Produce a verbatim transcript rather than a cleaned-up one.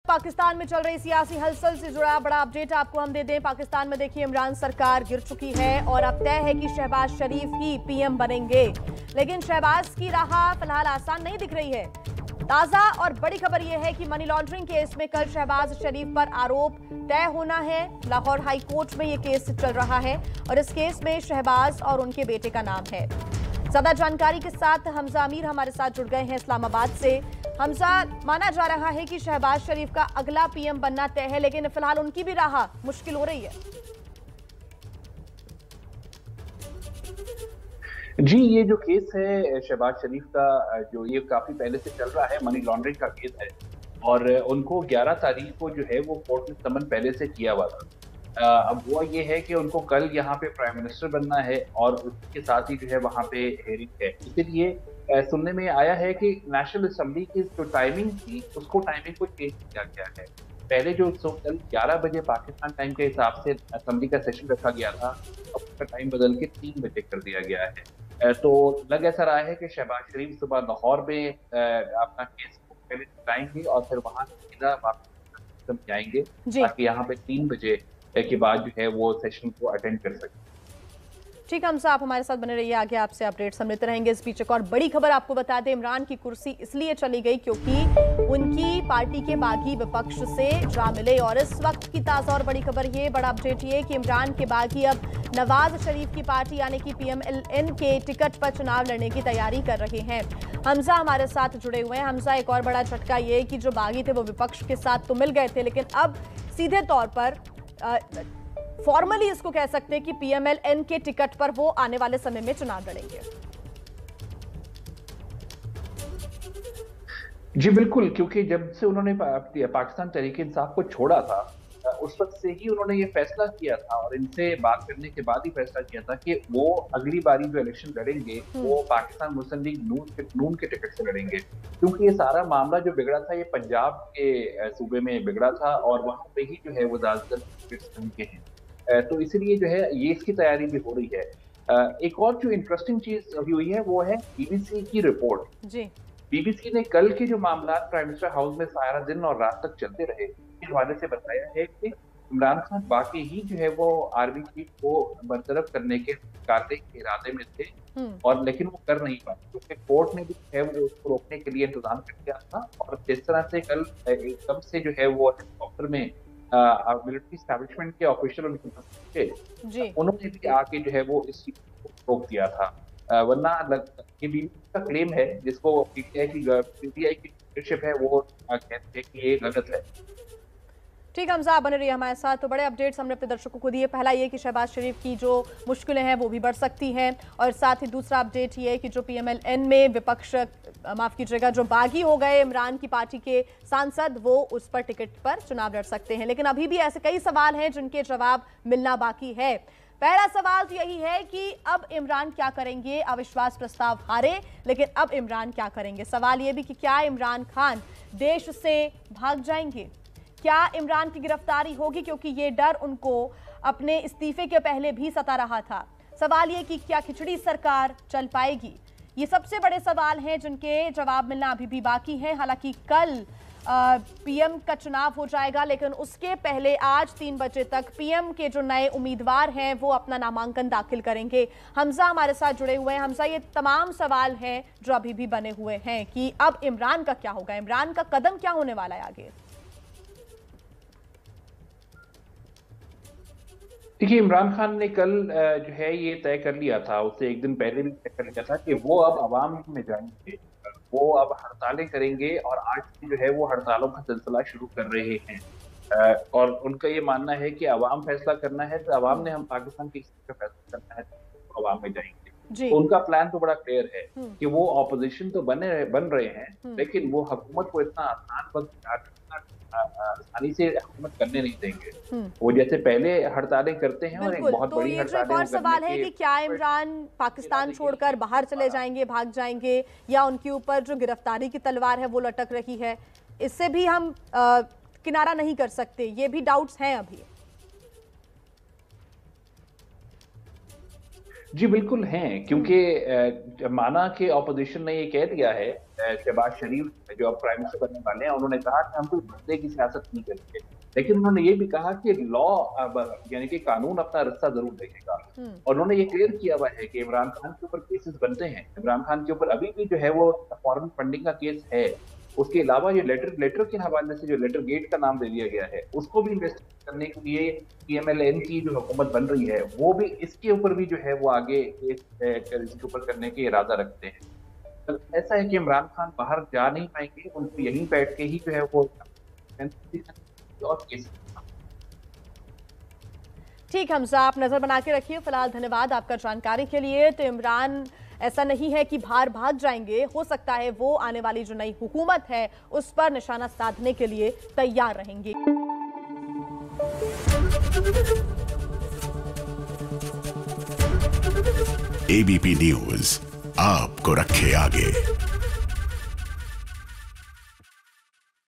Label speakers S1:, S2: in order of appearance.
S1: पाकिस्तान में चल रही सियासी हलचल से जुड़ा बड़ा अपडेट आपको हम दे दें। पाकिस्तान में देखिए इमरान सरकार गिर चुकी है और अब तय है कि शहबाज शरीफ ही पीएम बनेंगे, लेकिन शहबाज की राह फिलहाल आसान नहीं दिख रही है। ताजा और बड़ी खबर यह है कि मनी लॉन्ड्रिंग केस में कल शहबाज शरीफ पर आरोप तय होना है। लाहौर हाई कोर्ट में यह केस चल रहा है और इस केस में शहबाज और उनके बेटे का नाम है। ज्यादा जानकारी के साथ हमजा अमीर हमारे साथ जुड़ गए हैं इस्लामाबाद से। हमजा, माना जा रहा है कि शहबाज शरीफ का अगला पीएम बनना तय है, लेकिन फिलहाल उनकी भी राह मुश्किल हो रही है।
S2: जी, ये जो केस है शहबाज शरीफ का, जो ये काफी पहले से चल रहा है, मनी लॉन्ड्रिंग का केस है और उनको ग्यारह तारीख को जो है वो कोर्ट में समन पहले से किया हुआ था। अब वो ये है कि उनको कल यहाँ पे प्राइम मिनिस्टर बनना है और उसके साथ ही जो है वहाँ पे हेयरिंग है। इसीलिए सुनने में आया है कि नेशनल असेंबली की जो टाइमिंग थी उसको टाइमिंग को चेंज किया गया है। पहले जो कल ग्यारह बजे पाकिस्तान टाइम के हिसाब से असेंबली का सेशन रखा गया था, अब उसका टाइम बदल के तीन बजे कर दिया गया है। तो लग ऐसा रहा है कि शहबाज शरीफ सुबह लाहौर में अपना केस को पहले चुकाएंगे और फिर वहां सीधा वापस जाएंगे ताकि यहाँ पे तीन बजे के बाद जो है वो सेशन को अटेंड कर सके।
S1: ठीक है हमसा, आप हमारे साथ बने रहिए, आगे आपसे अपडेट्स हम लेते रहेंगे। इस बीच एक और बड़ी खबर आपको बता दें, इमरान की कुर्सी इसलिए चली गई क्योंकि उनकी पार्टी के बागी विपक्ष से जा मिले। और इस वक्त की ताजा और बड़ी खबर ये, बड़ा अपडेट ये कि इमरान के बागी अब नवाज शरीफ की पार्टी यानी कि पीएमएलएन के टिकट पर चुनाव लड़ने की तैयारी कर रहे हैं। हमजा हमारे साथ जुड़े हुए हैं। हमजा, एक और बड़ा झटका ये कि जो बागी थे वो विपक्ष के साथ तो मिल गए थे, लेकिन अब सीधे तौर पर फॉर्मली इसको कह सकते हैं कि पीएमएलएन के टिकट पर वो आने वाले समय में चुनाव लड़ेंगे।
S2: जी बिल्कुल, क्योंकि जब से उन्होंने पाकिस्तान तहरीक इंसाफ को छोड़ा था उस वक्त से ही उन्होंने ये फैसला किया था और इनसे बात करने के बाद ही फैसला किया था कि वो अगली बारी जो इलेक्शन लड़ेंगे वो पाकिस्तान मुस्लिम लीग नून के नून के टिकट से लड़ेंगे। क्योंकि ये सारा मामला जो बिगड़ा था ये पंजाब के सूबे में बिगड़ा था और वहां पे ही जो है वो ज्यादातर टिकट्स के हैं, तो इसलिए जो है ये इसकी तैयारी भी हो रही है। एक और जो इंटरेस्टिंग चीज अभी हुई है वो है बीबीसी की रिपोर्ट।
S1: जी,
S2: बीबीसी ने कल के जो मामला प्राइम मिनिस्टर हाउस में सारा दिन और रात तक चलते रहे के हवाले से बताया है कि इमरान खान वाकई ही जो है वो आर्मी चीफ को बरतरफ करने के कार्य के इरादे में थे और लेकिन वो कर नहीं पाए क्योंकि कोर्ट ने भी है वो उसको रोकने के लिए इंतजाम कर दिया था। और जिस तरह से कल एकदम से जो है वो हेलीकॉप्टर में मिलिट्री एस्टैब्लिशमेंट के ऑफिशियल उनके उन्होंने भी आके जो है वो इस चीज को रोक दिया था, वरना ये बीबीसी का क्लेम है जिसको पीटीआई की पीटीआई की लीडरशिप है वो कहते हैं कि ये गलत है।
S1: ठीक है हमजा, आप बने रहिए हमारे साथ। तो बड़े अपडेट्स हमने अपने दर्शकों को दिए। पहला ये कि शहबाज शरीफ की जो मुश्किलें हैं वो भी बढ़ सकती हैं और साथ ही दूसरा अपडेट ये कि जो पीएमएलएन में विपक्ष माफ कीजिएगा जो बागी हो गए इमरान की पार्टी के सांसद वो उस पर टिकट पर चुनाव लड़ सकते हैं। लेकिन अभी भी ऐसे कई सवाल हैं जिनके जवाब मिलना बाकी है। पहला सवाल तो यही है कि अब इमरान क्या करेंगे। अविश्वास प्रस्ताव हारे, लेकिन अब इमरान क्या करेंगे। सवाल यह भी कि क्या इमरान खान देश से भाग जाएंगे, क्या इमरान की गिरफ्तारी होगी, क्योंकि ये डर उनको अपने इस्तीफे के पहले भी सता रहा था। सवाल ये कि क्या खिचड़ी सरकार चल पाएगी। ये सबसे बड़े सवाल हैं जिनके जवाब मिलना अभी भी बाकी है। हालांकि कल पीएम का चुनाव हो जाएगा, लेकिन उसके पहले आज तीन बजे तक पीएम के जो नए उम्मीदवार हैं वो अपना नामांकन दाखिल करेंगे। हमजा हमारे साथ जुड़े हुए हैं। हमजा, ये तमाम सवाल हैं जो अभी भी बने हुए हैं कि अब इमरान का क्या होगा, इमरान का कदम क्या होने वाला है आगे।
S2: देखिए, इमरान खान ने कल जो है ये तय कर लिया था, उससे एक दिन पहले भी तय कर लिया था कि वो अब अवाम में जाएंगे, वो अब हड़तालें करेंगे और आज से जो है वो हड़तालों का सिलसिला शुरू कर रहे हैं। और उनका ये मानना है कि अवाम फैसला करना है तो अवाम ने हम पाकिस्तान की स्थिति का फैसला करना है तो अवाम में जाएंगे। तो उनका प्लान तो बड़ा क्लियर है कि वो ऑपोजिशन तो बने बन रहे हैं लेकिन वो हुकूमत को इतना आसान वक्त आसानी से हुकूमत करने नहीं देंगे। वो जैसे पहले हड़तालें करते हैं और एक बहुत
S1: तो
S2: बड़ी
S1: ये
S2: हड़तालें।
S1: एक और सवाल है कि क्या इमरान पाकिस्तान छोड़कर बाहर चले जाएंगे, भाग जाएंगे, या उनके ऊपर जो गिरफ्तारी की तलवार है वो लटक रही है। इससे भी हम आ, किनारा नहीं कर सकते, ये भी डाउट्स हैं अभी।
S2: जी बिल्कुल हैं, क्योंकि माना कि ऑपोजिशन ने ये कह दिया है, शहबाज शरीफ जो अब प्राइम मिनिस्टर बनने वाले हैं, उन्होंने कहा कि हम कोई बदले की सियासत नहीं करेंगे, लेकिन उन्होंने ये भी कहा कि लॉ यानी कि कानून अपना रास्ता जरूर देखेगा। और उन्होंने ये क्लियर किया हुआ है कि इमरान खान के ऊपर केसेस बनते हैं, इमरान खान के ऊपर अभी भी जो है वो फॉरेन फंडिंग का केस है। उसके अलावा ये लेटर लेटर के हवाले से जो लेटर गेट का नाम दे दिया गया है, उसको भी इन्वेस्टिगेट करने के लिए पीएमएलएन की जो हुकूमत बन रही है, वो भी इसके ऊपर भी जो है वो आगे इसके ऊपर करने के इरादा रखते हैं। तो ऐसा है कि इमरान खान बाहर जा नहीं पाएंगे, उनको यहीं बैठ के ही जो है वो और केस।
S1: ठीक हमजा, आप नजर बना के रखिए। फिलहाल धन्यवाद आपका जानकारी के लिए। तो इमरान ऐसा नहीं है कि बाहर भाग जाएंगे, हो सकता है वो आने वाली जो नई हुकूमत है उस पर निशाना साधने के लिए तैयार रहेंगे।
S3: एबीपी न्यूज आपको रखे आगे।